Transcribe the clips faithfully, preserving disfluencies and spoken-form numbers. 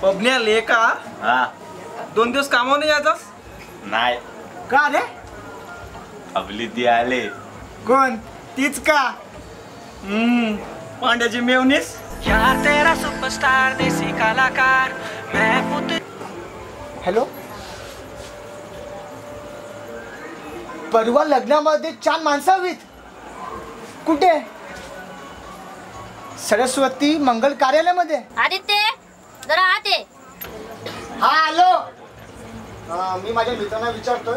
पबन्या लेका हा दोन दिवस कामावर नाही जायचंस? नाही. का रे? आपली ती आले. कोण? तीच का? हम्म पांड्याची मेवणीस. यार तेरा सुपरस्टार देसी कलाकार मैं पुत. हॅलो, परवा लग्नामध्ये चार माणसं हवीत. कुठे? सरस्वती मंगल कार्यालयामध्ये. आदित्य जरा आत ये. हा आलो. हा, मी माझ्या मित्रांना विचारतोय.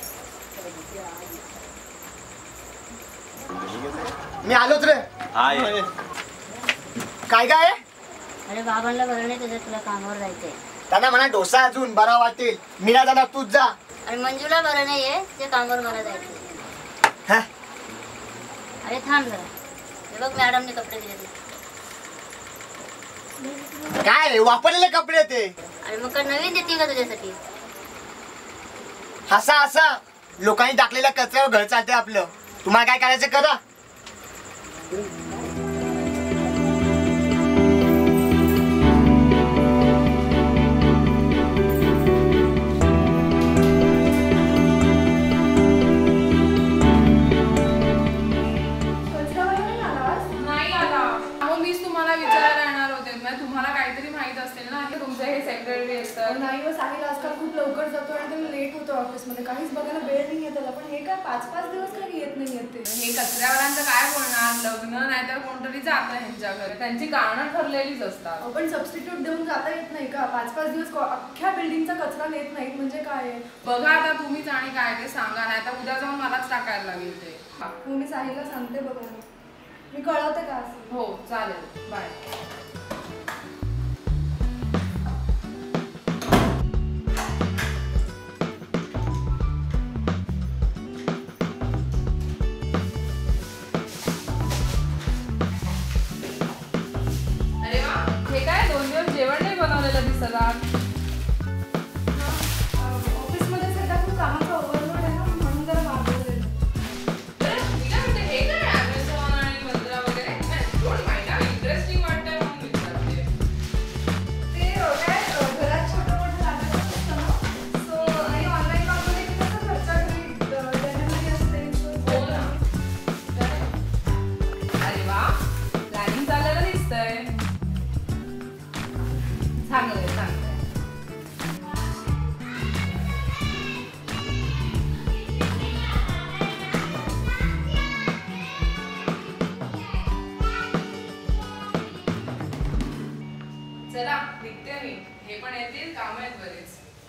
मी आलोच रे. हा ये. काय काय? अरे बाबांना बरं नाही तुझं, तुला कामावर जायचंय. त्यांना म्हणा डोसा अजून बरा वाटेल. मी ना जाणार, तूच जा. अरे मंजूला बरं नाहीये, ते कामावर मला जायचंय. हा अरे थांब जरा. हे बघ मॅडमने कपडे दिले ते. काय वापरलेले कपडे ते? अरे मग काय नवीन देतील का तुझ्यासाठी? हसा हसा. लोकांनी टाकलेल्या कचऱ्यावर घर चालते आपलं. तुम्हाला काय करायचं करा. तुम्हाला काहीतरी माहित असेल ना, हे तुमचं हे सेक्रेटरी असतं. नाही व साहिल आजकाल खूप लवकर जातो आणि त्याला लेट होतो ऑफिसमध्ये. काहीच बघायला वेळ नाही आहे त्याला. पण हे काय पाच पाच दिवस काही येत नाही येते. हे कचऱ्यावाल्यांचं काय बोलणार? लग्न नाहीतर कोणतरी जातं ह्यांच्या घरी, त्यांची कारणं ठरलेलीच असतात. आपण सबस्टिट्यूट देऊन जाता येत नाही का? पाच पाच दिवस अख्ख्या बिल्डिंगचा कचरा नेत नाहीत म्हणजे काय? बघा आता तुम्हीच आणि काय ते सांगा, नाही तर उद्या जाऊन मलाच टाकायला लागेल ते. हो मी साहिलला सांगते बघा. मी कळवते का? हो चालेल, बाय. जेवण नाही बनवलेलं दिसत आज. ऑफिसमध्ये सध्या खूप कामाचा ओव्हरलोड आहे ना, म्हणून जरा मागवलेलं. हे काय अमेझॉन आणि मंत्रा वगैरे थोडं माहिती इंटरेस्टिंग वाटतंय म्हणून विचारते. ते काय घरात छोटं मोठं लागत असतं ना, सो आणि ऑनलाईन मागवले की कसं घरच्या घरी डिलिव्हरी असते. हो ना. अरे वा, प्लॅनिंग चाललेलं दिसतंय. चांगलंय चांगलंय. चला निघते मी. हे पण येतील, काम आहेत बरेच.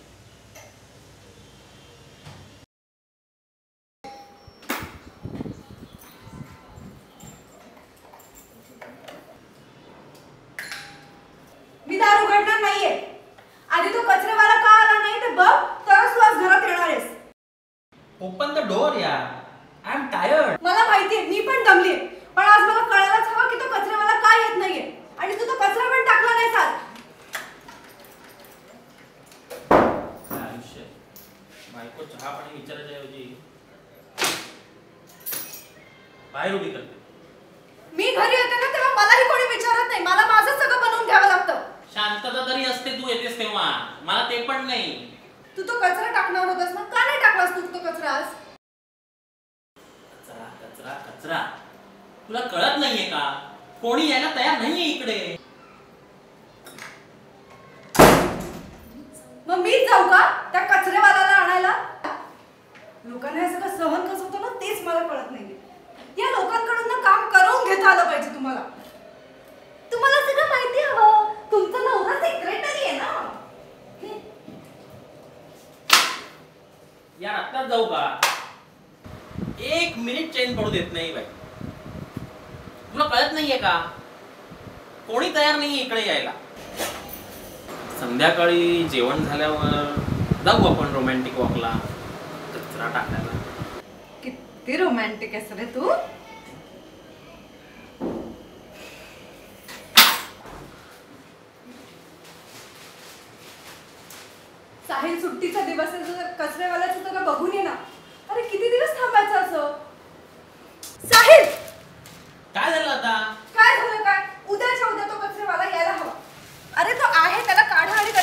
मी दार उघडणार नाहीये. आधी तो कचरेवाला का आला नाही ते बघ, तरच तू आज घरात येणार आहेस. ओपन द डोर यार. I am tired. मला माहितीये, मी पण दमलीये. पण आज मला कळायलाच हवं की तो कचरेवाला का येत नाहीये. आणि तू तो कचरा पण टाकला नाहीस आज. आयुष्य बायको चहा पाणी विचारायच्या ऐवजी बाहेर उभी करते. मी घरी येते ना तेव्हा मलाही कोणी विचारत नाही. मला माझं सगळं बनवून घ्यावं लागतं. शांतता तरी असते तू येतेस तेव्हा. मला ते पण नाही. तू तो कचरा टाकणार होतास ना, का नाही टाकलास तू तो कचरा आज? कचरा कचरा कचरा. तुला कळत नाहीये का? कोणी यायला तयार नाहीये इकडे. मग मीच जाऊ का त्या कचरेवाल्याला आणायला? लोकांना हे सगळं सहन कसं होतं ना, तेच मला कळत नाहीये. या लोकांकडून ना काम करून घेता आलं पाहिजे तुम्हाला. तुम्हाला सगळं माहिती हवं. तुमचा नवरा सेक्रेटरी आहे ना. यार आत्ताच जाऊ का? एक मिनिट चैन पडू देत नाही बाई. तुला कळत नाहीये का? कोणी तयार नाहीये इकडे यायला. संध्याकाळी जेवण झाल्यावर जाऊ आपण रोमॅन्टिक वॉकला, कचरा टाकायला. किती रोमॅन्टिक आहेस रे तू. साहिल सुट्टीचा दिवस आहे, कचरेवाल्याचं तुला बघून ये ना. अरे किती दिवस थांबायचं असं? साहिल काय झालं आता? काय झालं काय? उद्याच्या उद्या तो कचरेवाला यायला हवा. अरे तो आहे, त्याला काढा आणि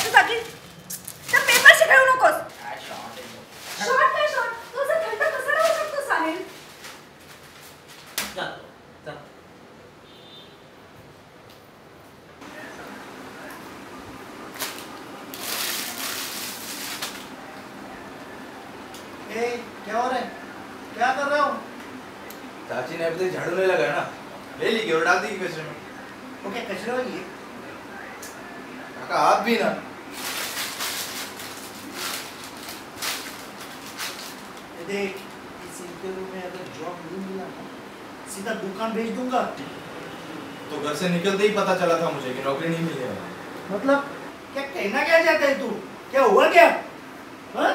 क्या हो रहा है? क्या कर रहे हो? चाची ने अभी तक झाड़ू नहीं लगाया ना, ले ली और डाल दी कचरे में। वो क्या कचरे वाली है? काका आप भी ना। देख, इस इंटरव्यू में अगर जॉब नहीं मिला ना, सीधा दुकान भेज दूंगा। तो घर से निकलते ही पता चला था मुझे कि नौकरी नहीं मिली है। मतलब क्या कहना क्या चाहता है तू? क्या हुआ क्या? हाँ?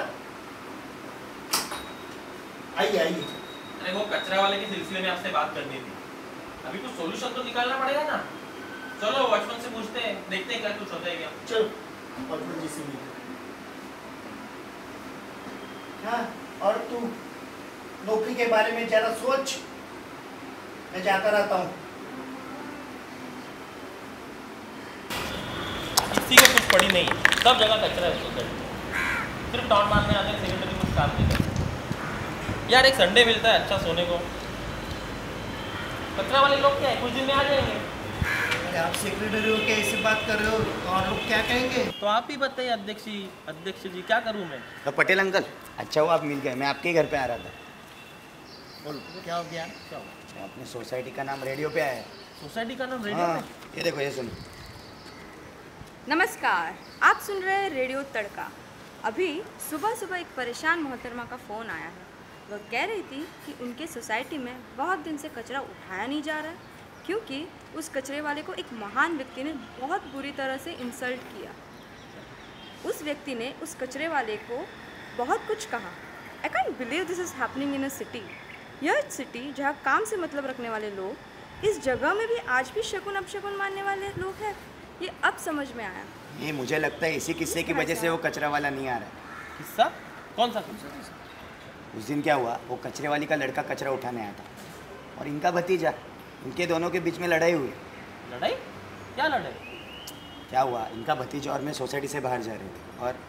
आइए आइए। अरे वो कचरा वाले के सिलसिले में आपसे बात करनी थी। अभी कुछ सॉल्यूशन तो निकालना पड़ेगा ना। चलो वॉचमैन से पूछते हैं, देखते हैं क्या कुछ होता है क्या। चलो वॉचमैन जी से मिलते। हाँ, और तू नौकरी के बारे में जरा सोच। मैं जाता रहता हूँ। किसी को कुछ पड़ी नहीं है, सब जगह कचरा है सोसाइटी। सिर्फ टाउन मारने आते हैं, सेक्रेटरी कुछ काम नहीं करते। यार एक संडे मिलता है अच्छा सोने को। कचरा वाले लोग क्या है, कुछ दिन में आ जाएंगे। अरे आप सेक्रेटरी हो, क्या ऐसे बात कर रहे हो? तो और लोग क्या कहेंगे? तो आप ही बताइए अध्यक्ष जी, अध्यक्ष जी क्या करूँ मैं? तो पटेल अंकल, अच्छा वो आप मिल गए। मैं आपके घर पे आ रहा था। बोलो क्या हो गया? क्या हुआ? अपने सोसाइटी का नाम रेडियो पे आया है। सोसाइटी का नाम रेडियो हाँ, पे? ये देखो, ये सुनो। नमस्कार, आप सुन रहे हैं रेडियो तड़का। अभी सुबह सुबह एक परेशान मोहतरमा का फ़ोन आया है। वह कह रही थी कि उनके सोसाइटी में बहुत दिन से कचरा उठाया नहीं जा रहा है क्योंकि उस कचरे वाले को एक महान व्यक्ति ने बहुत बुरी तरह से इंसल्ट किया। उस व्यक्ति ने उस कचरे वाले को बहुत कुछ कहा। I can't believe this is happening in a city. यह सिटी जहाँ काम से मतलब रखने वाले लोग, इस जगह में भी आज भी शकुन अपशकुन मानने वाले लोग हैं। ये अब समझ में आया। ये मुझे लगता है इसी किस्से की वजह से वो कचरा वाला नहीं आ रहा है। किस्सा? कौन सा किस्सा? उस दिन क्या हुआ, वो कचरे वाली का लड़का कचरा उठाने आया था और इनका भतीजा, इनके दोनों के बीच में लड़ाई हुई। लड़ाई? क्या लड़ाई? क्या हुआ, इनका भतीजा और मैं सोसाइटी से बाहर जा रहे थे और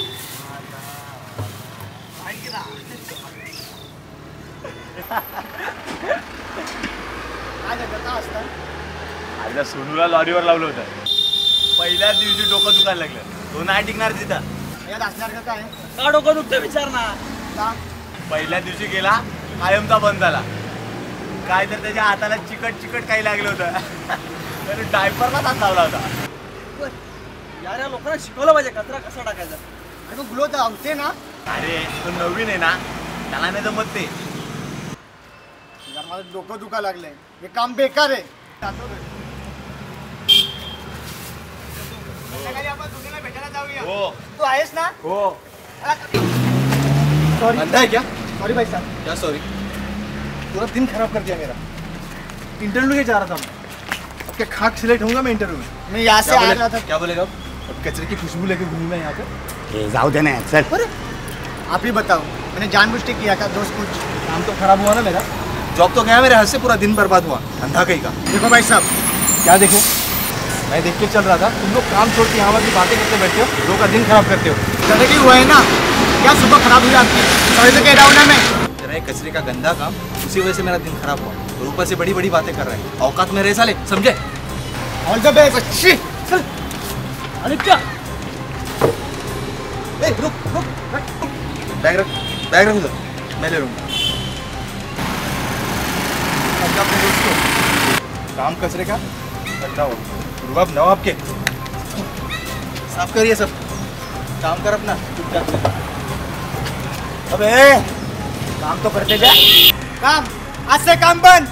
आईला सोनूला लॉरीवर लावलं होतं. पहिल्याच दिवशी डोकं दुखायला लागलं. तो नाही टिकणार तिथं. यात असणार का काय? का डोकं दुखतं विचार ना. पहिल्या दिवशी गेला, कायमचा बंद झाला. काय तर त्याच्या हाताला चिकट चिकट काही लागलं होतं. त्याने डायपरला हात लावला होता. यार या लोकांना शिकवलं पाहिजे कचरा कसा टाकायचा. अरे ग्लो धावते ना. अरे तो नवीन आहे ना, त्याला नाही जमत ते. यार माझं डोकं दुखा लागलंय. हे काम बेकार आहे. जातो रे. संध्याकाळी आपण दुकानाला भेटायला जाऊया. हो. तू आहेस ना? हो. सॉरी. अंधा है क्या? सॉरी भाई साहब. क्या सॉरी? पूरा दिन खराब कर दिया मेरा. इंटरव्यू के जा रहा था मैं. अब क्या खाक सिलेक्ट होऊंगा मैं इंटरव्यू में? मैं यहाँ से आ रहा था. क्या बोलेगा? अब कचरे की खुशबू लेके घूमू मैं यहाँ पे. ये जाओ देना है सर. अरे आप ही बताओ, मैंने जानबूझ के किया था दोस्त कुछ. काम तो खराब हुआ ना मेरा. जॉब तो गया मेरे हाथ से, पूरा दिन बर्बाद हुआ. अंधा कहीं का. देखो भाई साहब. क्या देखो? मैं देख के चल रहा था, तुम लोग काम छोड़ के यहाँ की बातें करते बैठते हो, लोगों का दिन खराब करते हो. गलती हुआ है ना, क्या सुबह खराब हुई आपकी? सॉरी तो कह रहा हूँ ना मैं. तेरा ये कचरे का गंदा काम, उसी वजह से मेरा दिन खराब हुआ. और ऊपर से बड़ी बड़ी बातें कर रहे हैं. औकात में रह साले, समझे? All the best. चल. अरे क्या? ए, रुक रुक बैग रख, बैग रख उधर, मैं ले लूँगा. अपने दोस्त को काम कचरे का गंदा हो. रुबाब नवाब के साफ करिए सब. काम कर अपना. अबे काम तो करते जा. काम आज से काम बंद.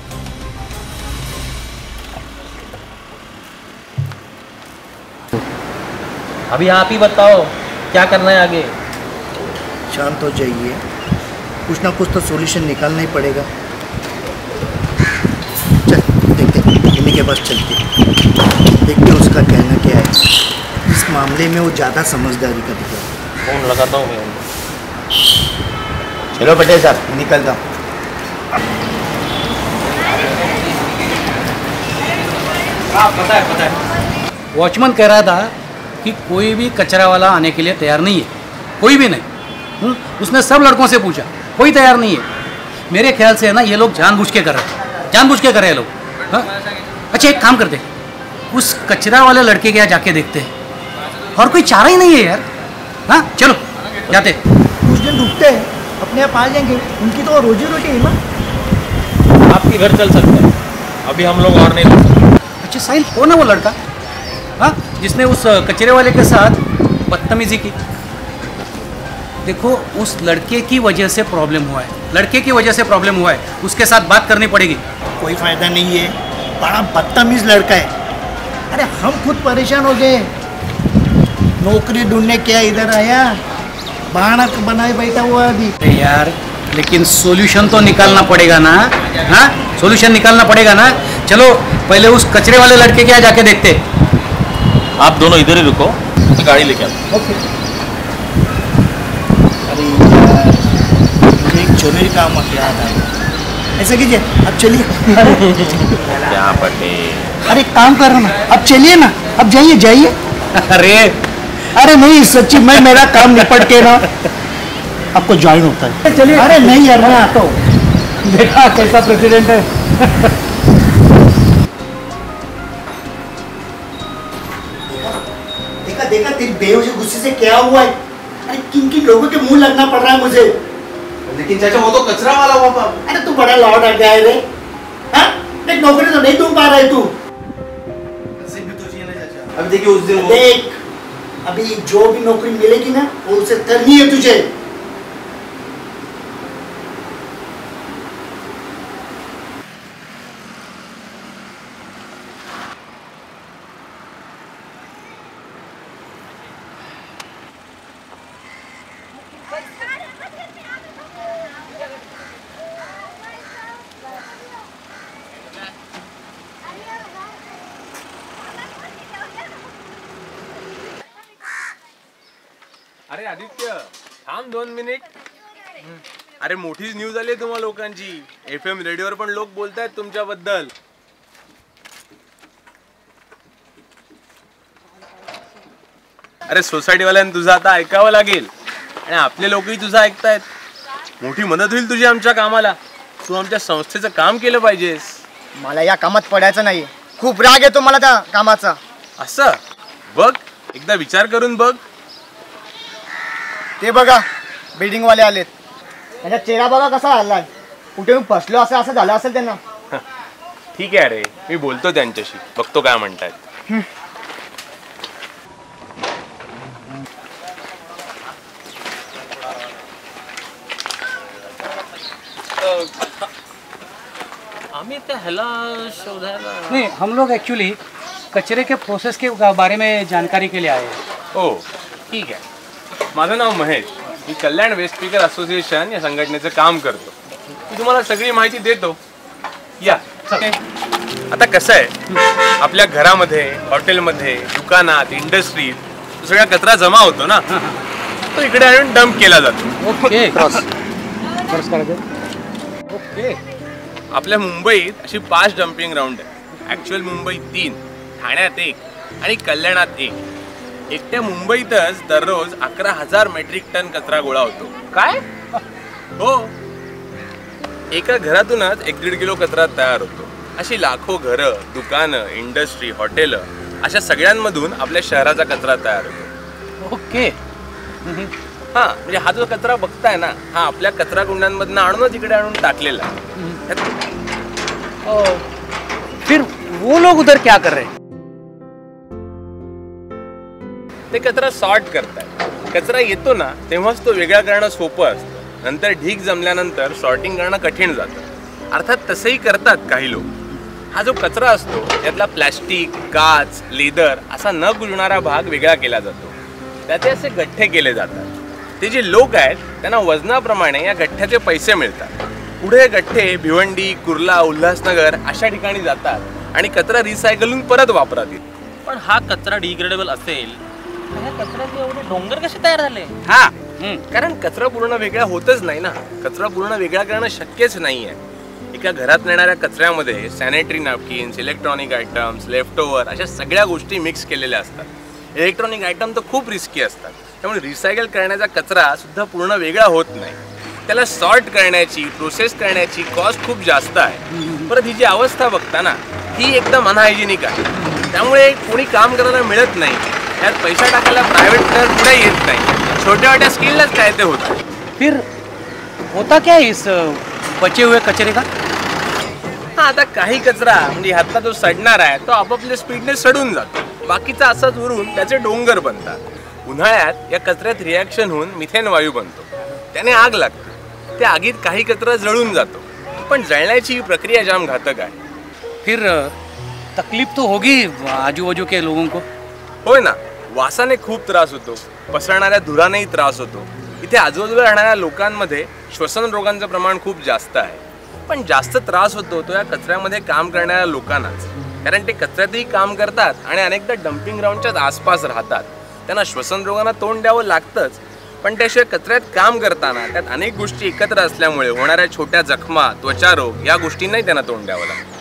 अभी आप ही बताओ क्या करना है आगे. शांत हो जाइए, कुछ ना कुछ तो सॉल्यूशन निकालना ही पड़ेगा. चल देखते इन्हीं के पास चलते, देखते उसका कहना क्या है. इस मामले में वो ज़्यादा समझदारी का दिखा. फोन लगाता हूँ मैं. चलो पटेल साहब, निकलता हूँ. हाँ पता है पता है. वॉचमैन कह रहा था कि कोई भी कचरा वाला आने के लिए तैयार नहीं है. कोई भी नहीं. हुँ? उसने सब लड़कों से पूछा, कोई तैयार नहीं है. मेरे ख्याल से है ना, ये लोग जानबूझ के कर रहे हैं. जानबूझ के कर रहे हैं लोग. हाँ? अच्छा एक काम करते, उस कचरा वाले लड़के के यहाँ जाके देखते हैं. और कोई चारा ही नहीं है यार. हाँ चलो जाते. कुछ दिन रुकते हैं, अपने आप आ जाएंगे, उनकी तो रोजी रोटी है ना। आपके घर चल सकता है, अभी हम लोग और नहीं रुक सकते। अच्छा साहिल, कौन है वो लड़का हाँ जिसने उस कचरे वाले के साथ बदतमीजी की? देखो उस लड़के की वजह से प्रॉब्लम हुआ है, लड़के की वजह से प्रॉब्लम हुआ है, उसके साथ बात करनी पड़ेगी। कोई फायदा नहीं है, बड़ा बदतमीज लड़का है। अरे हम खुद परेशान हो गए, नौकरी ढूंढने क्या इधर आया, बहाना बनाए बैठा हुआ अभी। अरे यार लेकिन सॉल्यूशन तो निकालना पड़ेगा ना, हाँ सॉल्यूशन निकालना पड़ेगा ना। चलो पहले उस कचरे वाले लड़के के यहाँ जाके देखते। आप दोनों इधर ही रुको, गाड़ी लेके आओ। ओके। अरे यार मुझे एक जरूरी काम याद आया, ऐसा कीजिए अब चलिए। क्या पटेल, अरे काम कर रहा ना, अब चलिए ना, अब जाइए जाइए। अरे अरे नहीं सच्ची, मैं मेरा काम निपट के ना आपको ज्वाइन होता है। चलिए। अरे नहीं यार मैं आता हूँ। देखा कैसा प्रेसिडेंट है। देखा देखा तेरी बेहोशी गुस्से से क्या हुआ है। अरे किन किन लोगों के मुंह लगना पड़ रहा है मुझे। लेकिन चाचा वो तो कचरा वाला हुआ था। अरे तू बड़ा लौट आ गया है रे, हाँ देख नौकरी तो नहीं ढूंढ पा रहा है तू। अभी देखिए उस दिन वो देख अभी जो भी नौकरी मिलेगी ना वो उसे करनी है तुझे। अरे आदित्य थांब दोन मिनिट. अरे मोठीच न्यूज आली तुम्हा लोकांची. एफ एम रेडिओवर पण लोक बोलतायत तुमच्याबद्दल. अरे सोसायटीवाल्यांना तुझं आता ऐकावं लागेल आणि आपले लोकही तुझं ऐकतायत. मोठी मदत होईल तुझी आमच्या कामाला. तू आमच्या संस्थेचं काम केलं पाहिजेस. मला या कामात पडायचं नाही. खूप राग येतो मला त्या कामाचा. असं बघ एकदा विचार करून बघ. ते बघा बिल्डिंग वाले आलेत. त्यांचा चेहरा बघा कसा हल्लाय. कुठे मी फसलो असं असं झालं असेल त्यांना. ठीक आहे अरे मी बोलतो त्यांच्याशी. बघतो काय म्हणतायत. आम्ही त्या ह्याला शोधायला नहीं, हम लोग एक्चुअली कचरे के प्रोसेस के बारे में जानकारी के लिए आए हैं. ओ ठीक आहे. माझं नाव महेश. मी कल्याण वेस्ट स्पीकर असोसिएशन या संघटनेचं काम करतो. मी तुम्हाला सगळी माहिती देतो. या आता कसं आहे आपल्या घरामध्ये हॉटेलमध्ये दुकानात इंडस्ट्रीत सगळा कचरा जमा होतो ना. तो इकडे आणून डंप केला जातो. ओके क्रॉस क्रॉस करायचं. ओके आपल्या मुंबईत अशी पाच डम्पिंग ग्राउंड आहे. ॲक्च्युअल मुंबईत तीन, ठाण्यात एक आणि कल्याणात एक. एकट्या मुंबईतच दररोज अकरा हजार मेट्रिक टन कचरा गोळा होतो. काय हो एका घरातूनच एक दीड किलो कचरा तयार होतो. अशी लाखो घरं दुकानं इंडस्ट्री हॉटेलं अशा सगळ्यांमधून आपल्या शहराचा कचरा तयार होतो. ओके हा म्हणजे हा जो कचरा बघताय ना हा आपल्या कचरा कुंड्यांमधून आणूनच इकडे आणून टाकलेला. फिर वो लोग उधर क्या कर रहे हैं? ते कचरा सॉर्ट करतात. कचरा येतो ना तेव्हाच तो वेगळा करणं सोपं असतं. नंतर ढीग जमल्यानंतर सॉर्टिंग करणं कठीण जातं. अर्थात तसंही करतात काही लोक. हा जो कचरा असतो त्यातला प्लॅस्टिक काच लेदर असा न कुजणारा भाग वेगळा केला जातो. त्याचे असे गठ्ठे केले जातात. ते जे लोक आहेत त्यांना वजनाप्रमाणे या गठ्ठ्याचे पैसे मिळतात. पुढे हे गठ्ठे भिवंडी कुर्ला उल्हासनगर अशा ठिकाणी जातात आणि कचरा रिसायकल होऊन परत वापरात येतो. पण हा कचरा डिग्रेडेबल असेल ह्या कचऱ्याचे एवढे डोंगर कसे तयार झाले? हा कारण कचरा पूर्ण वेगळा होतच नाही ना. कचरा पूर्ण वेगळा करणं शक्यच नाही आहे. एका घरात नेणाऱ्या कचऱ्यामध्ये sanitary napkins electronic items left over अशा सगळ्या गोष्टी मिक्स केलेल्या असतात. इलेक्ट्रॉनिक आयटम तर खूप रिस्की असतात. त्यामुळे रिसायकल करण्याचा कचरा सुद्धा पूर्ण वेगळा होत नाही. त्याला सॉर्ट करण्याची प्रोसेस करण्याची कॉस्ट खूप जास्त आहे. परत ही जी अवस्था बघता ना ही एकदम अनहायजेनिक आहे. त्यामुळे कोणी काम करायला मिळत नाही. त्यात पैसा टाकायला प्रायव्हेट प्लेअर पुढे येत नाही. छोट्या छोट्या स्किललाच काय ते होतं. फिर होता क्या है इस बचे हुए कचरे का? हा, आता काही कचरा म्हणजे ह्यातला जो सडणार आहे तो आपापल्या स्पीडने सडून जातो, बाकीचा असाच उरून त्याचे डोंगर बनतात. उन्हाळ्यात या कचऱ्यात रिॲक्शन होऊन मिथेन वायू बनतो, त्याने आग लागते. त्या आगीत काही कचरा जळून जातो, पण जळण्याची प्रक्रिया जाम घातक आहे. फिर तकलीफ तो होगी आजूबाजू के लोगों को. होय ना, वासाने खूप त्रास होतो, पसरणाऱ्या धुरानेही त्रास होतो. इथे आजूबाजूला राहणाऱ्या लोकांमध्ये श्वसन रोगांचं प्रमाण खूप जास्त आहे. पण जास्त त्रास होतो तो या कचऱ्यामध्ये काम करणाऱ्या लोकांनाच, कारण ते कचऱ्यातही काम करतात आणि अनेकदा डम्पिंग ग्राउंडच्याच आसपास राहतात. त्यांना श्वसन रोगांना तोंड द्यावं लागतंच, पण त्याशिवाय कचऱ्यात काम करताना त्यात अनेक गोष्टी एकत्र असल्यामुळे होणाऱ्या छोट्या जखमा, त्वचारोग या गोष्टींनाही त्यांना तोंड द्यावं लागतं.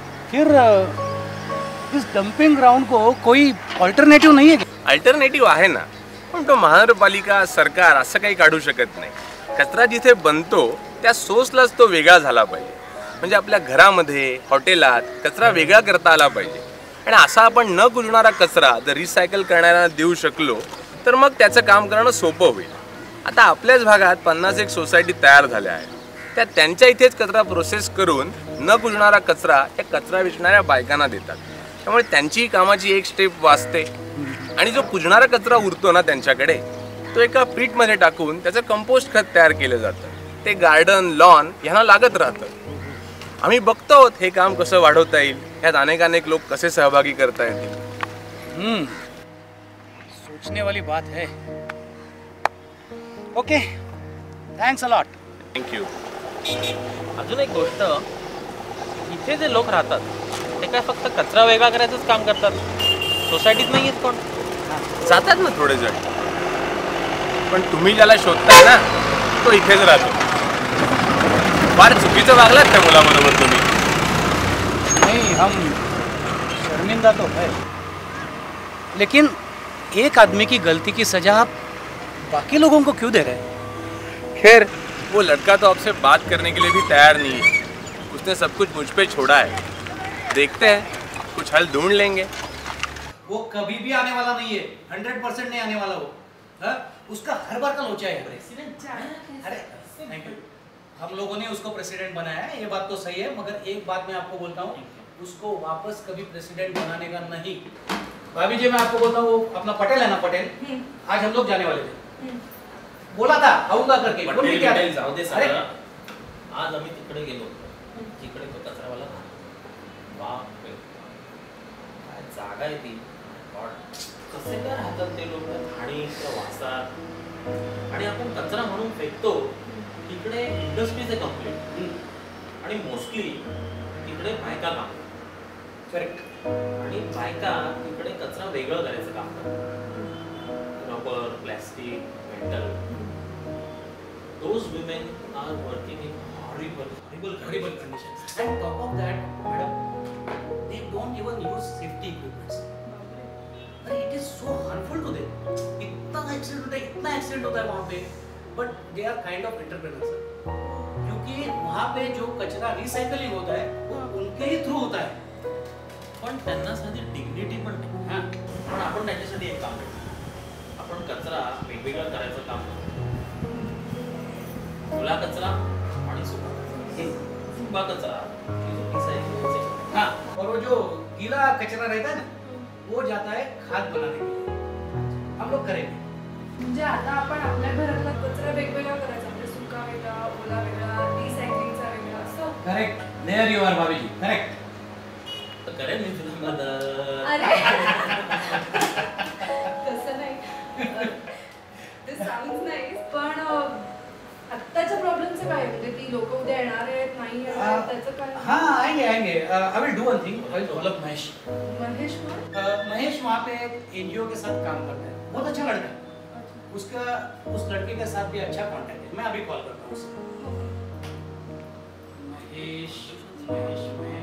फिर इस डंपिंग ग्राउंड को कोई अल्टरनेटिव नहीं है? अल्टरनेटिव्ह आहे ना, पण तो महानगरपालिका सरकार असं काही काढू शकत नाही. कचरा जिथे बनतो त्या सोर्सलाच तो वेगळा झाला पाहिजे. म्हणजे आपल्या घरामध्ये, हॉटेलात कचरा वेगळा करता आला पाहिजे. आणि असा आपण न कुजणारा कचरा जर रिसायकल करणाऱ्यांना देऊ शकलो तर मग त्याचं काम करणं सोपं होईल. आता आपल्याच भागात पन्नास एक सोसायटी तयार झाल्या आहेत. त्या त्यांच्या इथेच कचरा प्रोसेस करून न कुजणारा कचरा त्या कचरा विकणाऱ्या बायकांना देतात. त्यामुळे त्यांची कामाची एक स्टेप वाचते. आणि जो कुजणारा कचरा उरतो ना त्यांच्याकडे, तो एका पीठमध्ये टाकून त्याचं कंपोस्ट खत तयार केलं जातं. ते गार्डन, लॉन ह्यांना लागत राहतं. आम्ही बघतो आहोत हे काम कसं वाढवता येईल, यात अनेक अनेक लोक कसे सहभागी करता येतील. हम्म, सोचने वाली बात है. Okay, thanks a lot. Thank you. अजून एक गोष्ट, इथे जे लोक राहतात ते काय फक्त कचरा वेगळा करायचंच काम करतात? सोसायटीत नाही आहेत कोण? जातात ना थोडे जण, पण तुम्ही ज्याला शोधताय ना तो इथेच राहतो. फार चुकीचं वागलात त्या मुलाबरोबर तुम्ही. नहीं, हम शर्मिंदा तो है, लेकिन एक आदमी की गलती की सजा आप बाकी लोगों को क्यों दे रहे हैं? खैर, वो लड़का तो आपसे बात करने के लिए भी तैयार नहीं है. उसने सब कुछ मुझ पे छोड़ा है. देखते हैं, कुछ हल ढूंढ लेंगे. वो कभी भी आने वाला नहीं है, हंड्रेड परसेंट नहीं आने वाला वो. हा? उसका हर बार का लोचा है. अरे थैंक यू. हम लोगों ने उसको प्रेसिडेंट बनाया है, ये बात तो सही है, मगर एक बात मैं आपको बोलता हूँ, उसको वापस कभी प्रेसिडेंट बनाने का नहीं. भाभी जी, मैं आपको बोलता हूँ, वो अपना पटेल है ना, पटेल, आज हम लोग जाने वाले थे. बोला था आऊंगा करके, बोल भी क्या? जाऊ दे सगळं. आज आम्ही तिकडे गेलो, तिकडे तो कचरावाला बाप रे, काय जागा आहे ती. कसे काय राहतात ते लोक आणि वासात. आणि आपण कचरा म्हणून फेकतो. तिकडे इंडस्ट्रीज आहे कंप्लीट, आणि मोस्टली तिकडे बायका काम करतात. करेक्ट. आणि बायका तिकडे कचरा वेगळं करायचं काम करतात. Rubber, plastic, metal. Those women are working in horrible, horrible, horrible conditions. And top of that, madam, they don't even use safety equipments. अरे it is so harmful to them. इतना एक्सीडेंट होता है, इतना एक्सीडेंट होता है वहाँ पे, but they are kind of entrepreneurs. क्योंकि वहाँ पे जो कचरा रिसाइकलिंग होता है वो उनके ही थ्रू होता है. पण त्यांना साधी डिग्निटी पण नाही. हां, पण आपण त्यांच्यासाठी एक काम करतो. आपण कचरा वेगवेगळा करायचं काम करतो. ओला कचरा आणि सुका कचरा. सुका कचरा हाँ, और वो जो गीला कचरा रहता है ना, वो जाता है खाद बनाने के लिए. हम लोग करेंगे. म्हणजे आता आपण आपल्या घरातला कचरा वेगवेगळा करायचा, म्हणजे सुका वेगळा, ओला वेगळा, रिसायकलिंगचा वेगळा, असं. करेक्ट. देयर यू आर भाभी जी. करेक्ट. तर करेन मी तुला मदत. अरे तसं नाही, ते साऊंड्स नाईस, पण आत्ताच्या प्रॉब्लेमचं काय, म्हणजे ती लोक उद्या येणार आहेत, नाही येणार, त्याचं काय? हाँ, आएंगे आएंगे. I will do one thing. I will develop Mahesh. Mahesh कौन? Uh, महेश वहाँ पे एक एनजीओ के साथ काम करता है, बहुत अच्छा लड़का है. उसका उस लड़के के साथ भी अच्छा कांटेक्ट है. मैं अभी कॉल करता हूँ उससे. महेश महेश महेश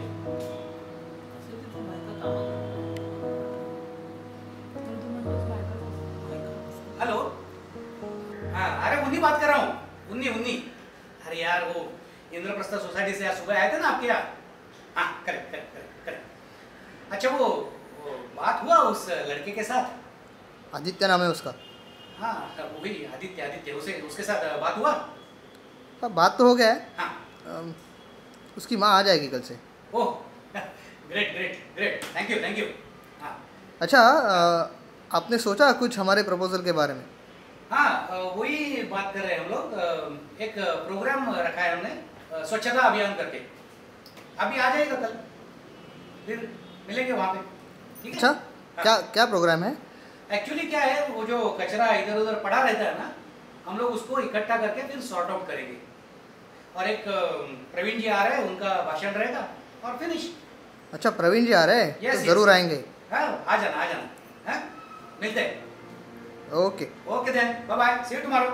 हेलो. हाँ, अरे उन्हीं बात कर रहा हूँ. उन्हीं उन्हीं अरे यार, वो इंद्रप्रस्थ सोसाइटी से आज सुबह आए थे ना आपके यहाँ. हाँ, करेक्ट करेक्ट करेक्ट करेक्ट. अच्छा, वो, वो बात हुआ उस लड़के के साथ? आदित्य नाम है उसका. हाँ, वही आदित्य. आदित्य उसे उसके साथ बात हुआ? हाँ बात तो हो गया है। हाँ। अम, उसकी माँ आ जाएगी कल से। Oh great great great, thank you thank you. हाँ अच्छा अ, आपने सोचा कुछ हमारे प्रपोजल के बारे में? हाँ अ, वही बात कर रहे हैं हम लोग। अ, एक प्रोग्राम रखा है हमने, अ, स्वच्छता अभियान करके। अभी आ जाएगा कल, फिर मिलेंगे वहाँ पे, ठीक है? अच्छा क्या क्या प्रोग्राम है? एक्चुअली क्या है, वो जो कचरा इधर उधर पड़ा रहता है ना, हम लोग उसको इकट्ठा करके फिर सॉर्ट आउट करेंगे। और एक अ, प्रवीण जी आ रहे हैं, उनका भाषण रहेगा और फिनिश। अच्छा प्रवीण जी आ रहे हैं? Yes, तो yes, ज़रूर yes. आएंगे। हाँ आ जाना आ जाना, हाँ मिलते हैं। Okay okay then, bye bye, see you tomorrow.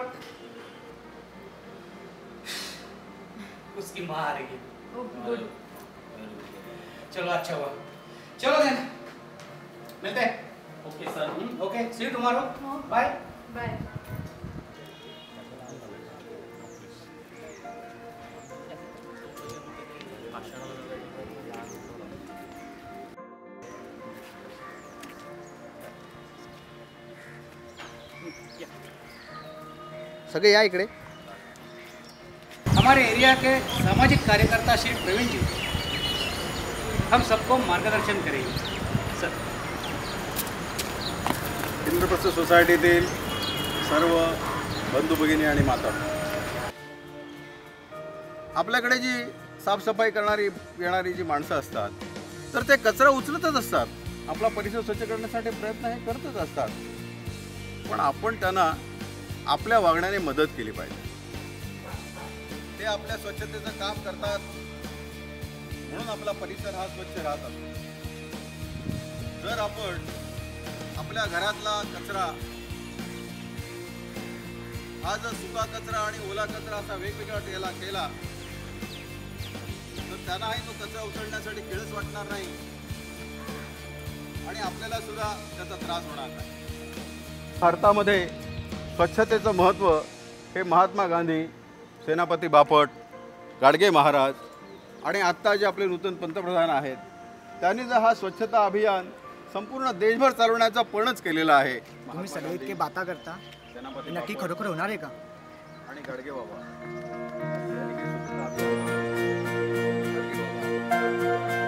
उसकी माँ आ रही है। गुड। चलो अच्छा हुआ, चलो देन मिलते हैं। Okay sir. Okay see you tomorrow, bye bye. सगळे या इकडे। हमारे एरिया के सामाजिक कार्यकर्ता श्री प्रवीण जी हम सबको मार्गदर्शन करेंगे सर। इंद्रप्रस्थ सोसायटीतील सर्व बंधू भगिनी आणि माता, आपल्याकडे जी साफसफाई करणारी येणारी जी माणसं असतात तर ते कचरा उचलतच असतात, आपला परिसर स्वच्छ करण्यासाठी प्रयत्न हे करतच असतात, पण आपण त्यांना आपल्या वागण्याने मदत केली पाहिजे। ते आपल्या स्वच्छतेचं काम करतात म्हणून आपला परिसर हा स्वच्छ राहत असतो। जर आपण आपल्या घरातला कचरा हा जर सुका कचरा आणि ओला कचरा असा वेगवेगळा केला केला तर त्यांनाही तो कचरा उचलण्यासाठी खेळच वाटणार नाही आणि आपल्याला सुद्धा त्याचा त्रास होणार नाही। भारतामध्ये स्वच्छतेचं महत्त्व हे महात्मा गांधी, सेनापती बापट, गाडगे महाराज आणि आत्ता जे आपले नूतन पंतप्रधान आहेत त्यांनी जर हा स्वच्छता अभियान संपूर्ण देशभर चालवण्याचा पणच केलेला आहे। तुम्ही सगळे इतके बाता करता, नक्की खरोखर होणार आहे का? आणि गाडगे बाबा